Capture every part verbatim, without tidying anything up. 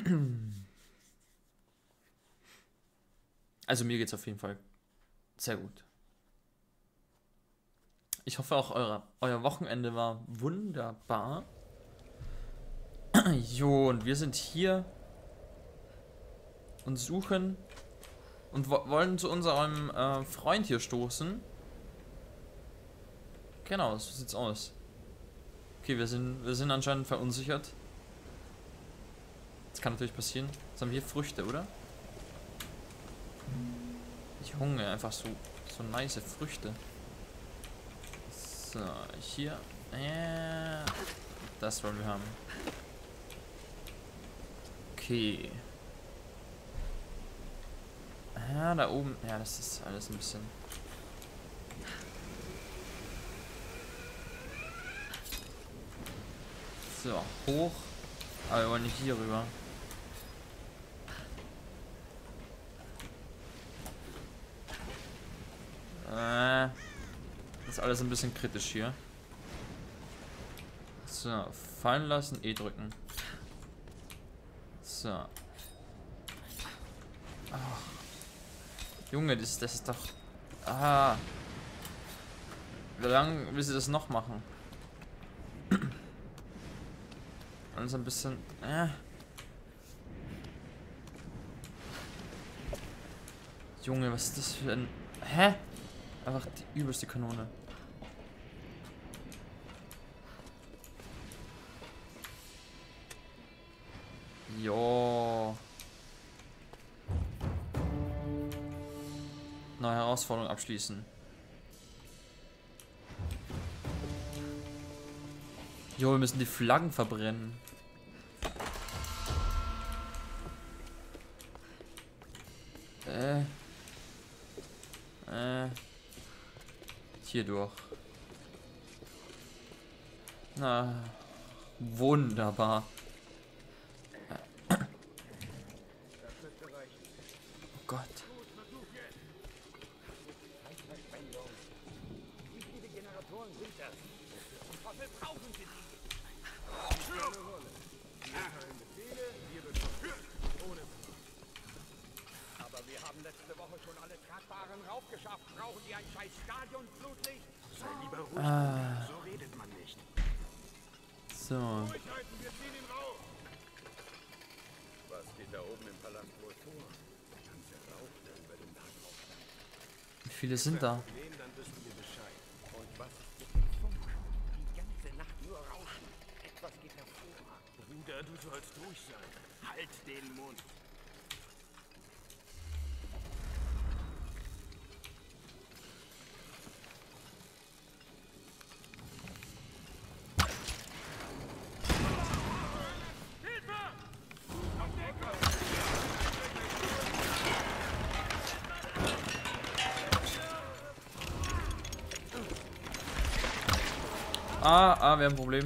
Also mir geht's auf jeden Fall sehr gut. Ich hoffe auch, eure, euer Wochenende war wunderbar. Jo, und wir sind hier und suchen und wo wollen zu unserem äh, Freund hier stoßen. Genau, so sieht's aus. Okay, wir sind, wir sind anscheinend verunsichert. Das kann natürlich passieren. Jetzt haben wir Früchte, oder? Junge, einfach so, so nice Früchte. So, hier. Ja, das wollen wir haben. Okay. Ja, da oben. Ja, das ist alles ein bisschen. So, hoch. Aber wir wollen nicht hier rüber. Äh, das ist alles ein bisschen kritisch hier. So, fallen lassen, E drücken. So. Ach. Junge, das, das ist doch... Ah. Wie lange will sie das noch machen? Alles ein bisschen... Äh. Junge, was ist das für ein... Hä? Einfach die übelste Kanone. Jo. Neue Herausforderung abschließen. Jo, wir müssen die Flaggen verbrennen. Äh. Äh. Hier durch. Na. Wunderbar. Oh Gott. Aber wir haben letzte Woche schon alle tragbaren raufgeschafft. Brauchen die ein scheiß Stadionflutlicht? Sei lieber ruhig. Ah. So redet man nicht. So. Durchhalten, wir ziehen ihn rauf. Was geht da oben im Palast wohl vor? Der ganze Rauch, der über den Tag aufsteigt. Wie viele sind da? Sehen, dann wissen wir Bescheid. Und was ist mit dem Funk? Die ganze Nacht nur rauschen. Etwas geht hervor. Bruder, du sollst ruhig sein. Halt den Mund. Ah, ah, wir haben ein Problem.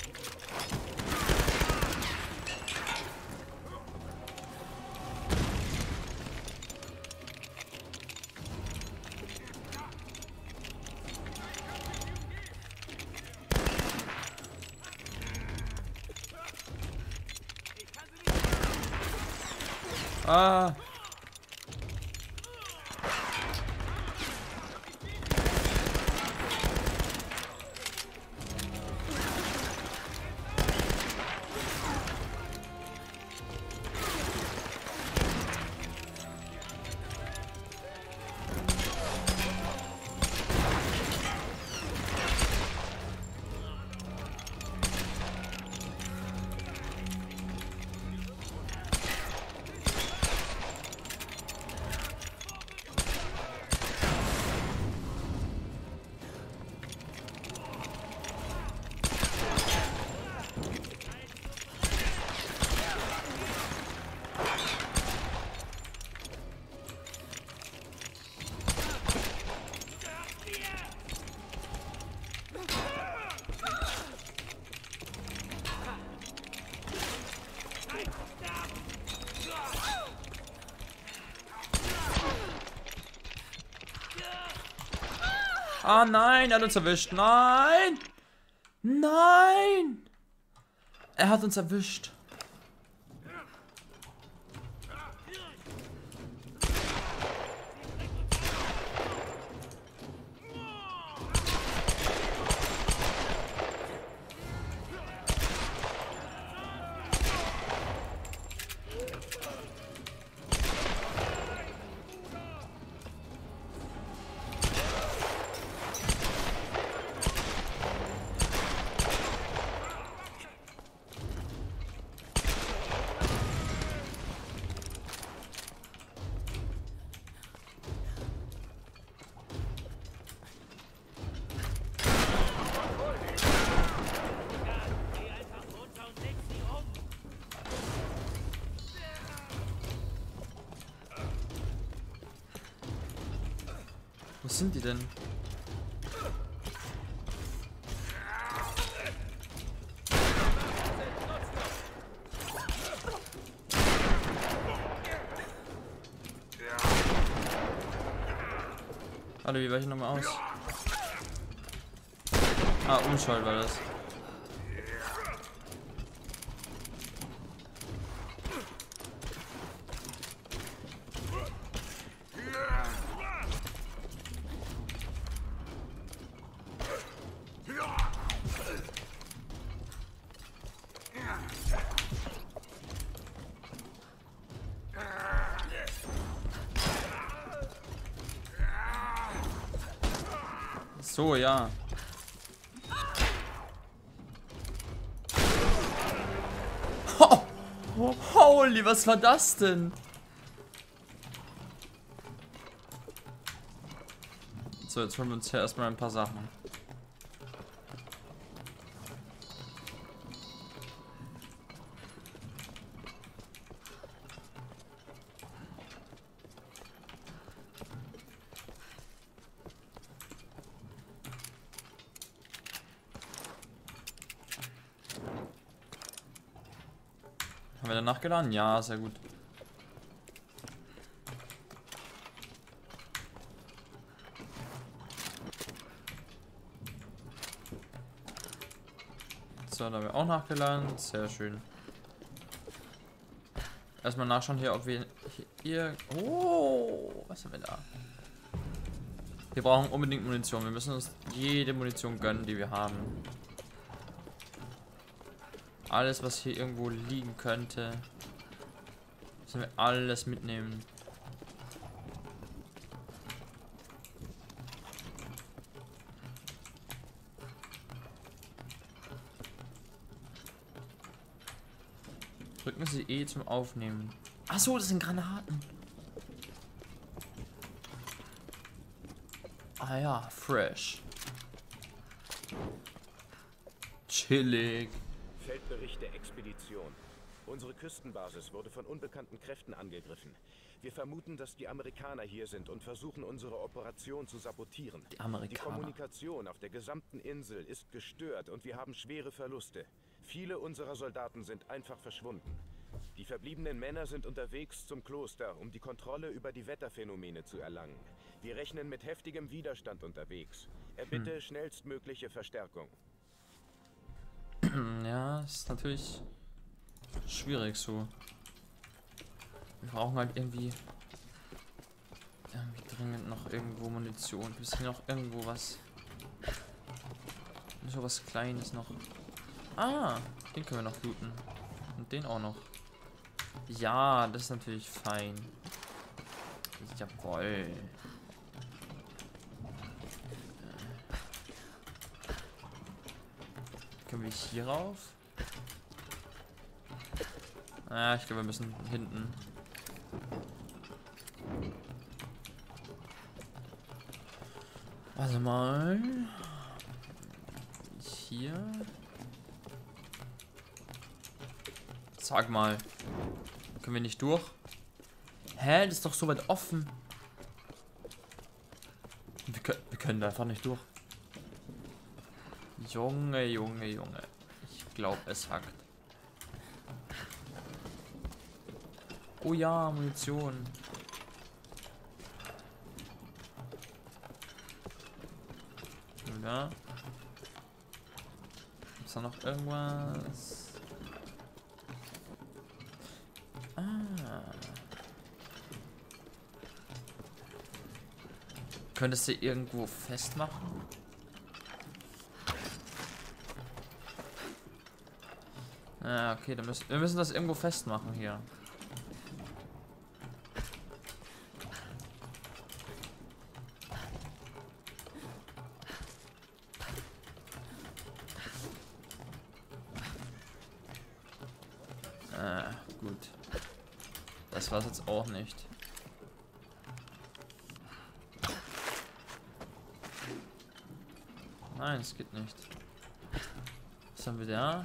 Ah. Ah nein, er hat uns erwischt. Nein! Nein! Er hat uns erwischt. Wo sind die denn? Warte, wie war ich nochmal aus? Ah, Unschuld war das. So, ja. Oh, oh, holy, was war das denn? So, jetzt holen wir uns hier erstmal ein paar Sachen. Haben wir dann nachgeladen? Ja, sehr gut. So, da haben wir auch nachgeladen. Sehr schön. Erstmal nachschauen hier, ob wir hier... Oh, was haben wir da? Wir brauchen unbedingt Munition. Wir müssen uns jede Munition gönnen, die wir haben. Alles, was hier irgendwo liegen könnte, müssen wir alles mitnehmen. Drücken Sie E zum Aufnehmen. Ach so, das sind Granaten. Ah ja, fresh. Chillig. Feldbericht der Expedition. Unsere Küstenbasis wurde von unbekannten Kräften angegriffen. Wir vermuten, dass die Amerikaner hier sind und versuchen, unsere Operation zu sabotieren. Die Amerikaner. Die Kommunikation auf der gesamten Insel ist gestört und wir haben schwere Verluste. Viele unserer Soldaten sind einfach verschwunden. Die verbliebenen Männer sind unterwegs zum Kloster, um die Kontrolle über die Wetterphänomene zu erlangen. Wir rechnen mit heftigem Widerstand unterwegs. Erbitte hm. schnellstmögliche Verstärkung. Ja, ist natürlich schwierig so. Wir brauchen halt irgendwie, irgendwie dringend noch irgendwo Munition. Ist hier noch irgendwo was? So was Kleines noch. Ah, den können wir noch looten. Und den auch noch. Ja, das ist natürlich fein. Jawohl. Können wir hier rauf? Ah, ich glaube, wir müssen hinten. Warte mal. Hier. Sag mal. Können wir nicht durch? Hä? Das ist doch so weit offen. Wir können, wir können da einfach nicht durch. Junge, Junge, Junge. Ich glaube, es hackt. Oh ja, Munition. Ja. Ist da noch irgendwas? Ah. Könntest du irgendwo festmachen? Ah, okay, dann müssen wir müssen das irgendwo festmachen hier. Ah, gut. Das war's jetzt auch nicht. Nein, es geht nicht. Was haben wir da?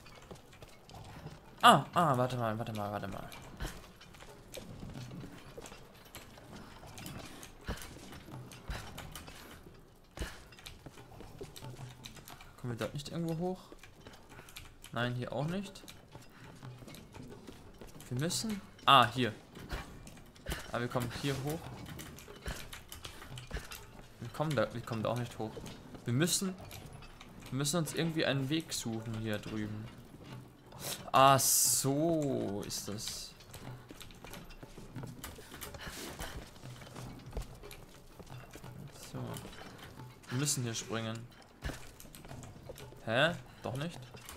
Ah, ah, warte mal, warte mal, warte mal. Kommen wir dort nicht irgendwo hoch? Nein, hier auch nicht. Wir müssen... Ah, hier. Aber wir kommen hier hoch. Wir kommen da, wir kommen da auch nicht hoch. Wir müssen... Wir müssen uns irgendwie einen Weg suchen hier drüben. Ah, so ist das. So. Wir müssen hier springen. Hä? Doch nicht?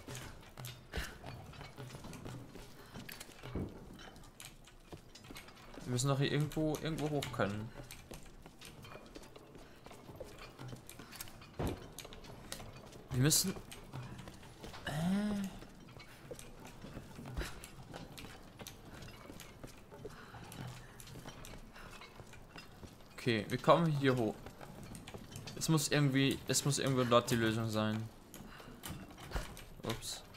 Wir müssen doch hier irgendwo, irgendwo hoch können. Wir müssen... Äh. Okay, wir kommen hier hoch. Es muss irgendwie... Es muss irgendwo dort die Lösung sein. Ups.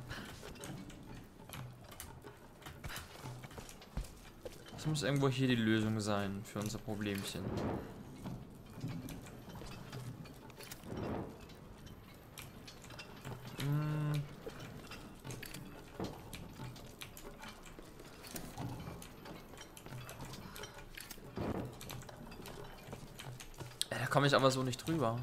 Es muss irgendwo hier die Lösung sein für unser Problemchen. Hm. Ja, da komme ich aber so nicht drüber.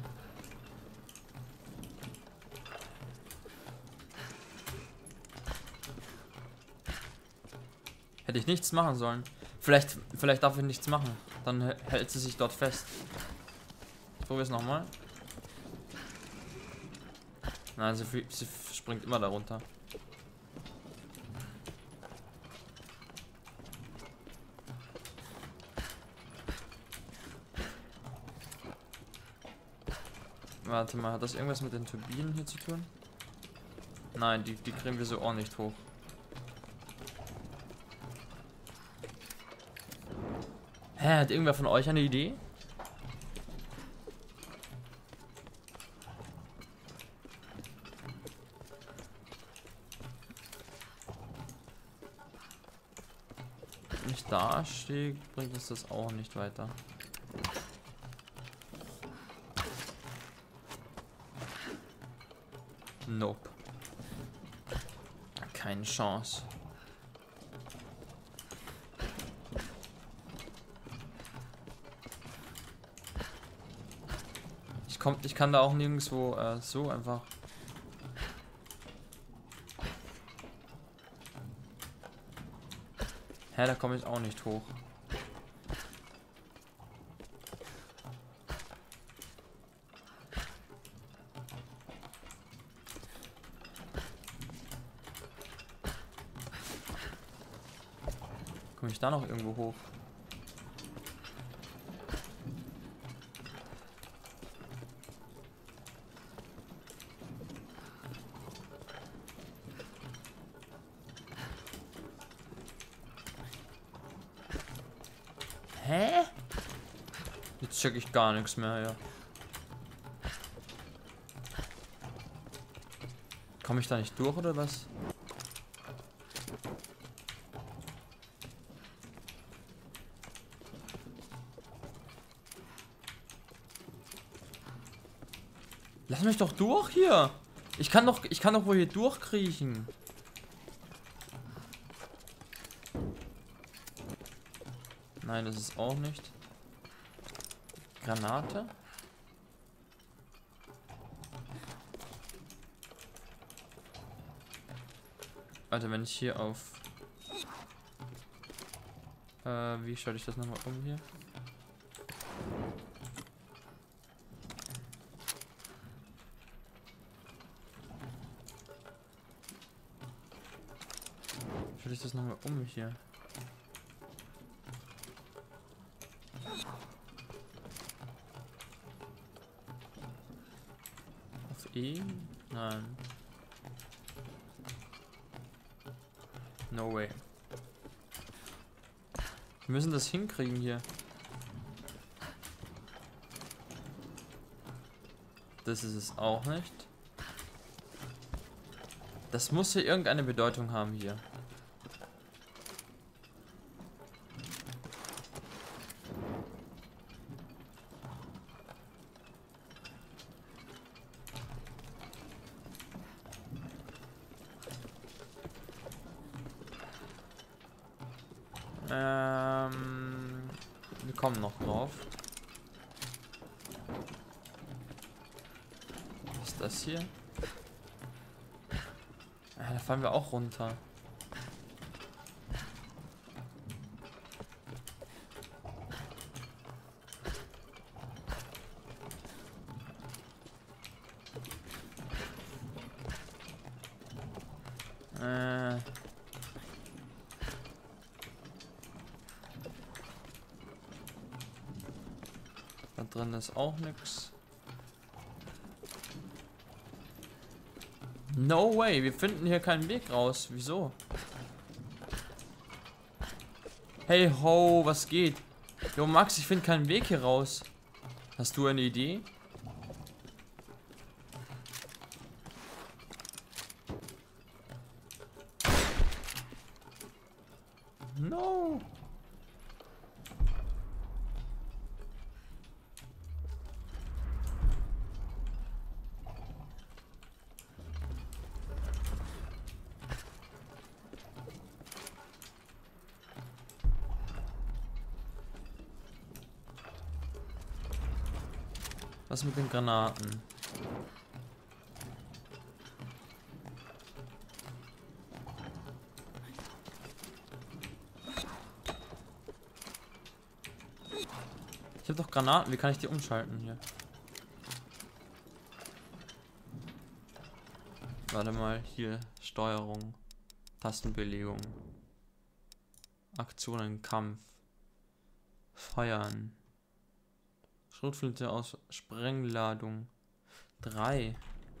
Hätte ich nichts machen sollen. Vielleicht, vielleicht darf ich nichts machen. Dann hält sie sich dort fest. Ich probiere es nochmal. Nein, sie, sie springt immer darunter. Warte mal, hat das irgendwas mit den Turbinen hier zu tun? Nein, die, die kriegen wir so auch nicht hoch. Hä, hat irgendwer von euch eine Idee? Wenn ich da stehe, bringt uns das auch nicht weiter. Nope. Keine Chance. Ich komm, ich kann da auch nirgendwo äh, so einfach. Hä, da komme ich auch nicht hoch. Komme ich da noch irgendwo hoch? Hä? Jetzt check ich gar nichts mehr, ja. Komme ich da nicht durch oder was? Lass mich doch durch hier. Ich kann doch, ich kann doch wohl hier durchkriechen. Nein, das ist auch nicht. Granate? Alter, wenn ich hier auf... Äh, wie schalte ich das nochmal um hier? Schalte ich das nochmal um hier? Auf E? Nein. No way. Wir müssen das hinkriegen hier. Das ist es auch nicht. Das muss hier irgendeine Bedeutung haben hier. Ähm, wir kommen noch drauf. Was ist das hier? Ah, da fallen wir auch runter. Äh. Da drin ist auch nichts. No way, wir finden hier keinen Weg raus. Wieso? Hey ho, was geht? Jo Max, ich finde keinen Weg hier raus. Hast du eine Idee? No. Was mit den Granaten? Ich habe doch Granaten, wie kann ich die umschalten hier? Warte mal, hier Steuerung, Tastenbelegung, Aktionen, Kampf, Feuern, Schrotflinte aus Sprengladung, drei.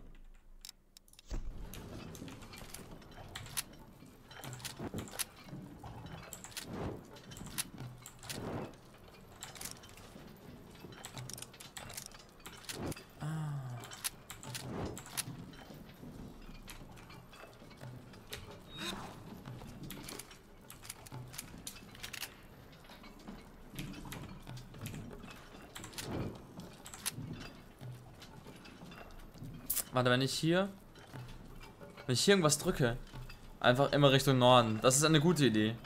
Warte, wenn ich hier... Wenn ich hier irgendwas drücke, einfach immer Richtung Norden. Das ist eine gute Idee.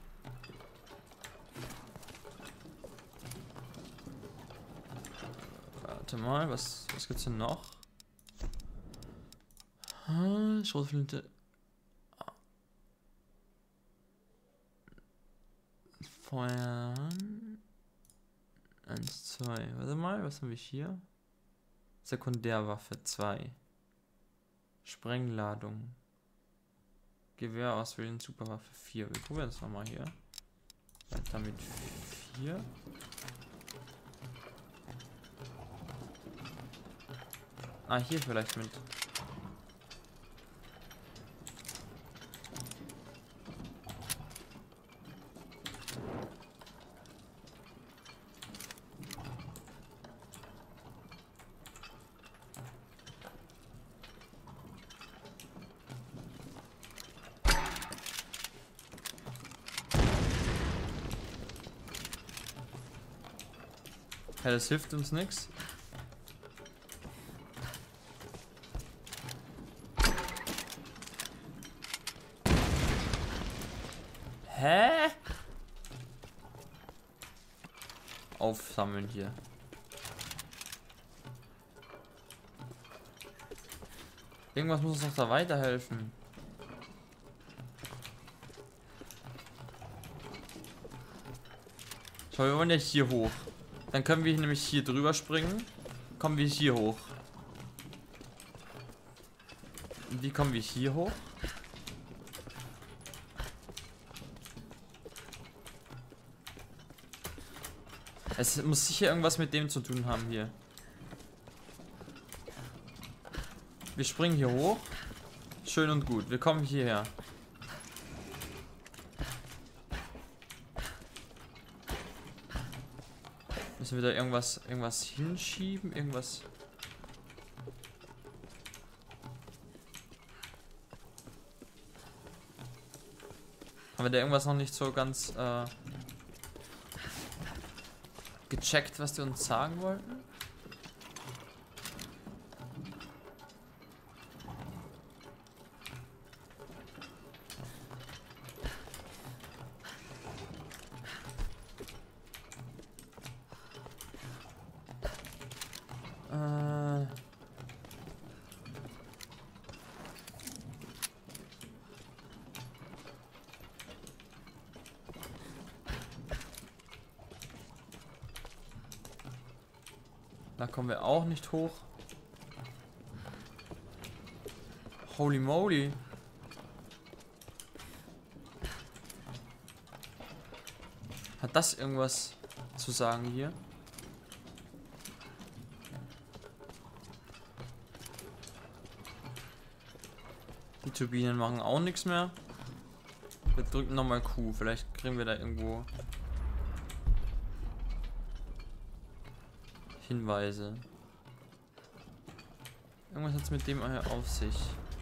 Warte mal, was, was gibt's denn noch? Hm, Schrotflinte. Feuern. Eins, zwei. Warte mal, was haben wir hier? Sekundärwaffe zwei. Sprengladung. Gewehr auswählen, Superwaffe vier. Wir probieren es nochmal hier. Weiter mit vier. Ah, hier vielleicht mit. Ja, das hilft uns nichts. Hä? Aufsammeln hier. Irgendwas muss uns noch da weiterhelfen. Schau, wir wollen ja hier hoch. Dann können wir nämlich hier drüber springen. Kommen wir hier hoch. Wie kommen wir hier hoch? Es muss sicher irgendwas mit dem zu tun haben hier. Wir springen hier hoch. Schön und gut. Wir kommen hierher. Müssen wir da irgendwas, irgendwas hinschieben? Irgendwas. Haben wir da irgendwas noch nicht so ganz äh, gecheckt, was die uns sagen wollten? Da kommen wir auch nicht hoch. Holy moly. Hat das irgendwas zu sagen hier? Die Turbinen machen auch nichts mehr. Wir drücken nochmal Q. Vielleicht kriegen wir da irgendwo Hinweise. Irgendwas hat es mit dem hier auf sich.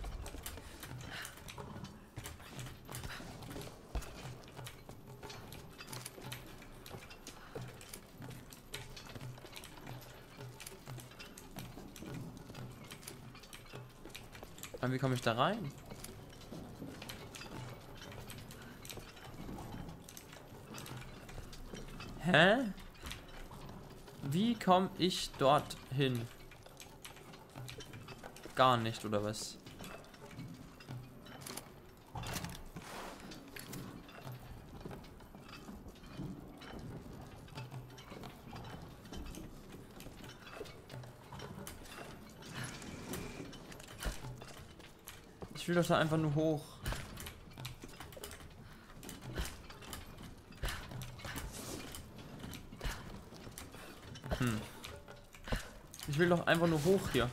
Aber wie komme ich da rein? Hä? Wie komme ich dort hin? Gar nicht, oder was? Ich will doch da einfach nur hoch. Hm. Ich will doch einfach nur hoch hier.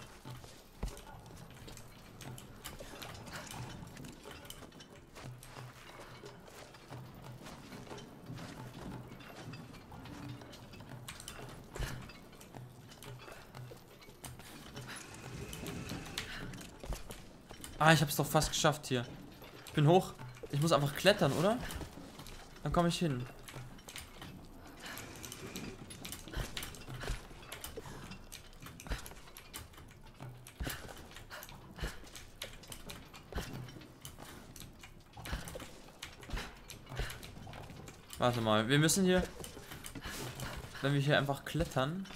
Ah, ich hab's doch fast geschafft hier. Ich bin hoch. Ich muss einfach klettern, oder? Dann komme ich hin. Warte mal, wir müssen hier, wenn wir hier einfach klettern.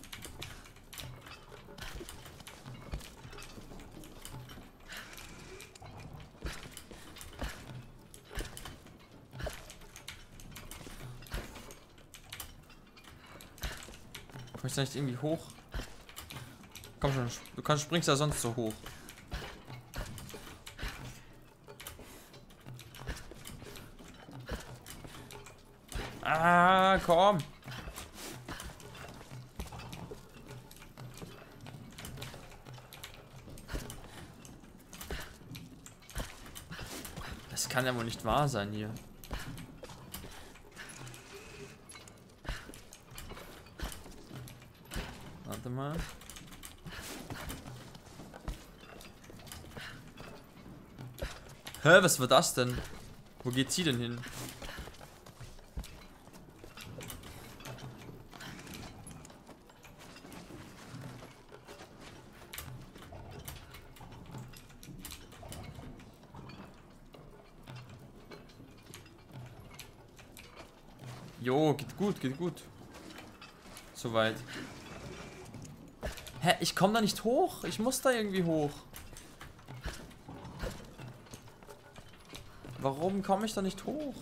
Komm ich da nicht irgendwie hoch? Komm schon, du kannst, springst ja sonst so hoch. Ah, komm. Das kann ja wohl nicht wahr sein hier. Warte mal. Hä, was war das denn? Wo geht sie denn hin? Jo, geht gut, geht gut. Soweit. Hä, ich komme da nicht hoch. Ich muss da irgendwie hoch. Warum komme ich da nicht hoch?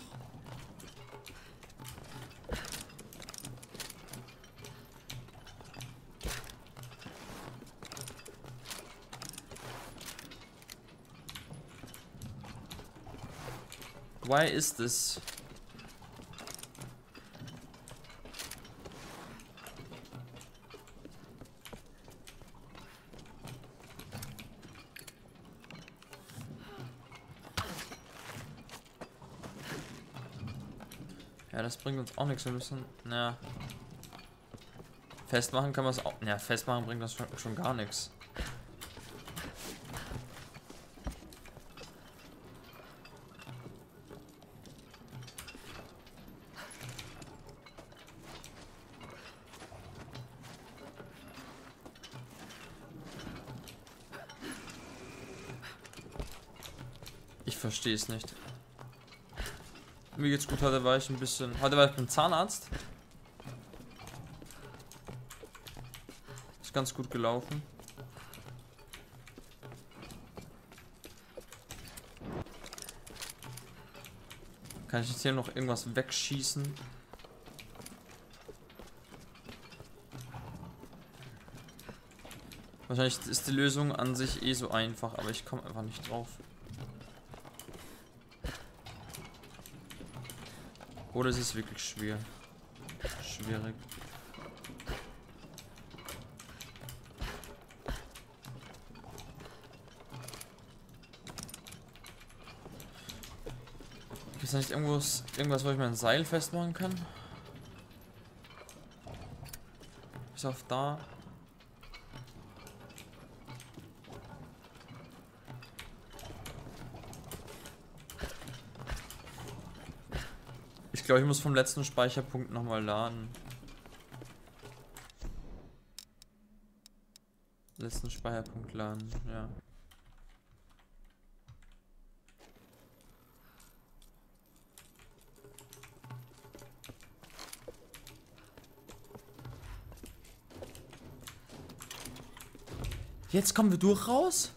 Why is this? Ja, das bringt uns auch nichts. Wir müssen, na, festmachen kann man es auch. Ja, festmachen bringt das schon, schon gar nichts. Ich verstehe es nicht. Mir geht's gut, heute war ich ein bisschen. Heute war ich beim Zahnarzt. Ist ganz gut gelaufen. Kann ich jetzt hier noch irgendwas wegschießen? Wahrscheinlich ist die Lösung an sich eh so einfach, aber ich komme einfach nicht drauf. Oder es ist wirklich schwer. Schwierig. Gibt es nicht irgendwas, irgendwas, wo ich mein Seil festmachen kann? Bis auf da. Ich glaube, ich muss vom letzten Speicherpunkt nochmal laden. Letzten Speicherpunkt laden, ja. Jetzt kommen wir durch raus?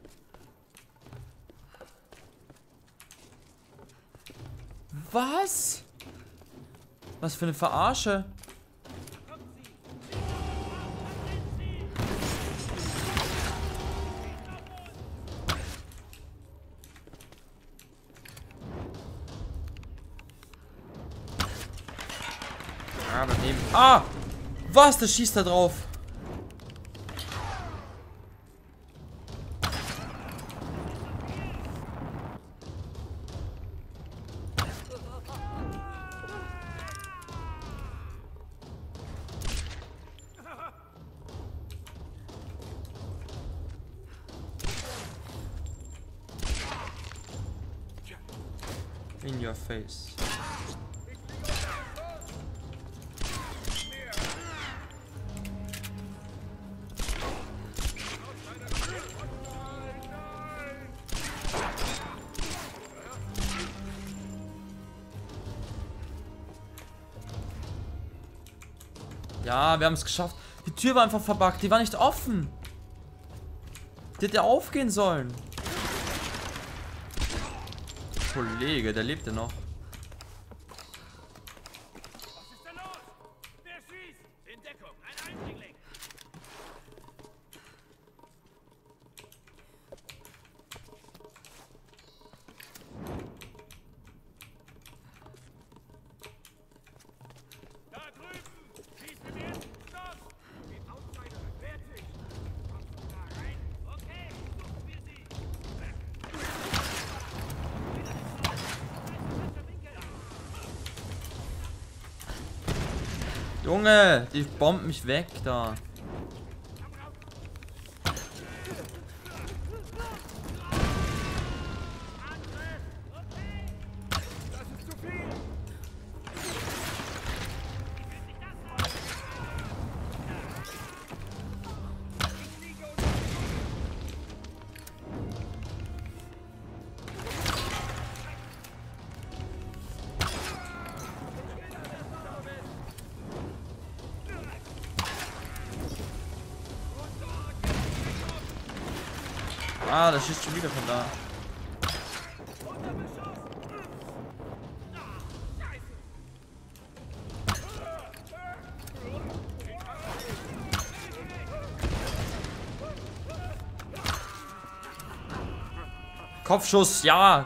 Was? Was für eine Verarsche? Ah, daneben. Ah! Was? Der schießt da drauf. In your face. Ja, wir haben es geschafft. Die Tür war einfach verbuggt. Die war nicht offen. Die hätte aufgehen sollen. Kollege, der lebt ja noch. Was ist denn los? Wer schießt? In Deckung, ein Eindringling. Da drüben! Schießt mit mir! Stopp! Die Outsider wehrt sich! Kommst du da rein? Okay, suchen wir sie! Junge, die bombt mich weg da. Das ist zu viel! Ah, das schießt schon wieder von da. Kopfschuss, ja.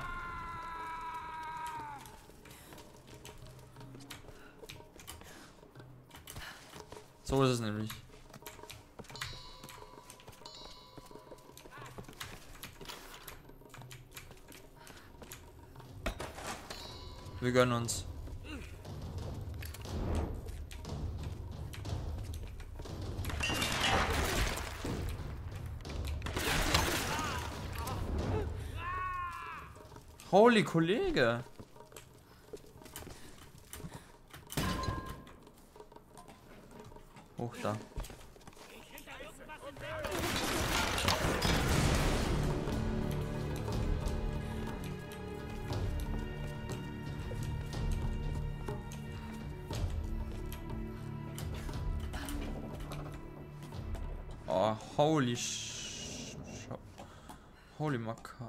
So ist es nämlich. Wir gönnen uns. Holy Kollege. Hoch da. Oh, holy sh... Holy Maca.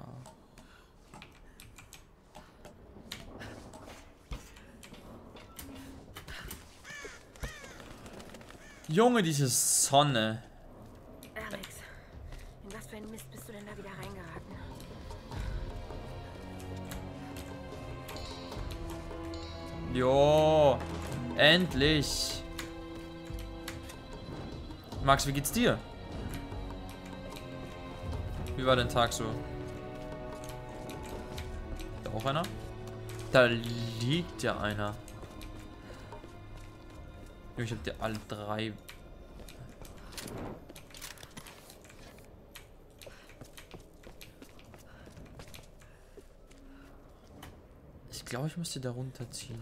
Junge, diese Sonne. Alex, Jo, endlich. Max, wie geht's dir? Wie war dein Tag so? Da auch einer? Da liegt ja einer. Ich hab dir alle drei. Ich glaube, ich muss die da runterziehen.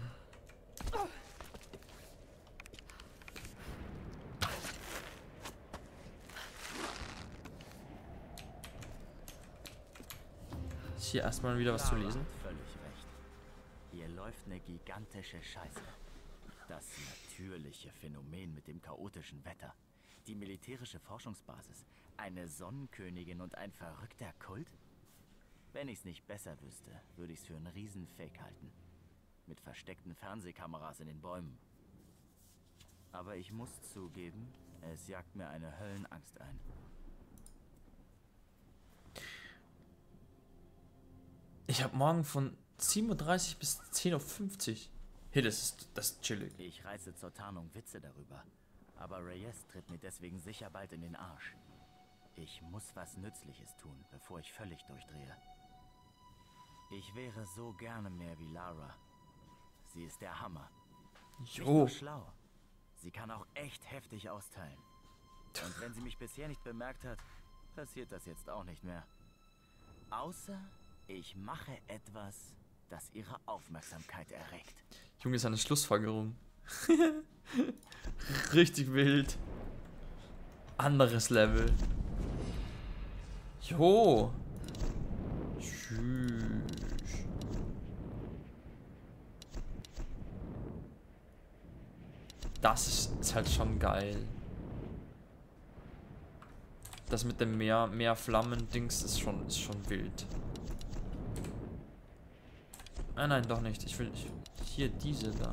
Ist hier erstmal wieder was zu lesen? Völlig recht. Hier läuft eine gigantische Scheiße. Das natürliche Phänomen mit dem chaotischen Wetter. Die militärische Forschungsbasis. Eine Sonnenkönigin und ein verrückter Kult? Wenn ich's nicht besser wüsste, würde ich's für einen Riesenfake halten. Mit versteckten Fernsehkameras in den Bäumen. Aber ich muss zugeben, es jagt mir eine Höllenangst ein. Ich habe morgen von sieben Uhr dreißig bis zehn Uhr fünfzig. Hey, das ist, das ist chillig. Ich reiße zur Tarnung Witze darüber. Aber Reyes tritt mir deswegen sicher bald in den Arsch. Ich muss was Nützliches tun, bevor ich völlig durchdrehe. Ich wäre so gerne mehr wie Lara. Sie ist der Hammer. Nicht Jo. nur schlau. Sie kann auch echt heftig austeilen. Und wenn sie mich bisher nicht bemerkt hat, passiert das jetzt auch nicht mehr. Außer ich mache etwas, das ihre Aufmerksamkeit erregt. Junge, ist eine Schlussfolgerung. Richtig wild. Anderes Level. Jo. Tschüss. Das ist, ist halt schon geil. Das mit dem Meer, Meer Flammen-Dings ist schon, ist schon wild. Nein, nein, doch nicht. Ich will ich, hier diese da.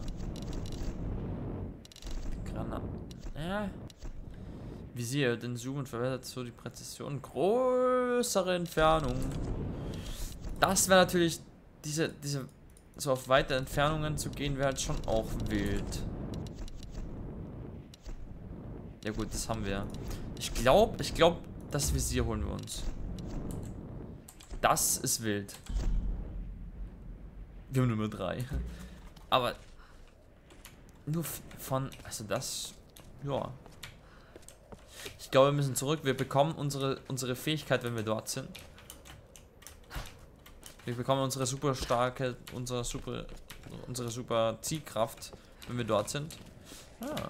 Granaten. Ja. Visier, den Zoom und verwendet so die Präzision. Größere Entfernung. Das wäre natürlich, diese, diese, so auf weite Entfernungen zu gehen, wäre halt schon auch wild. Ja gut, das haben wir. Ich glaube, ich glaube, das Visier holen wir uns. Das ist wild. Wir haben Nummer drei. Aber nur von, also das, ja. Ich glaube, wir müssen zurück. Wir bekommen unsere, unsere Fähigkeit, wenn wir dort sind. Wir bekommen unsere super starke, unsere super, unsere super Zielkraft, wenn wir dort sind. Ah.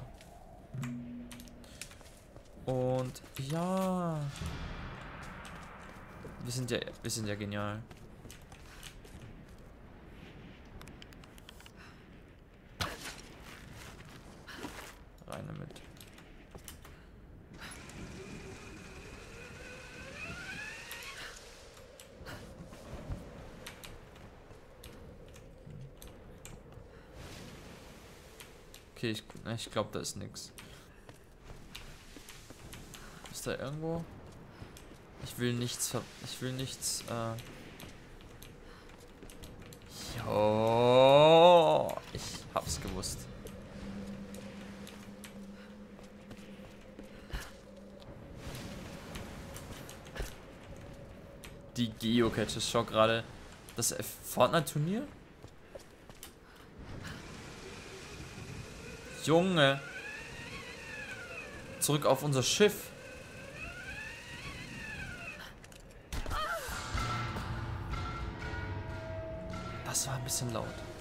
Und ja, wir sind ja, wir sind ja genial. Rein damit. Okay, ich, ich glaube, da ist nichts. Ist da irgendwo? Ich will nichts ver... Ich will nichts, äh... Jo, ich hab's gewusst. Die Geocaches, schau gerade. Das Fortnite-Turnier? Junge. Zurück auf unser Schiff. Das war ein bisschen laut.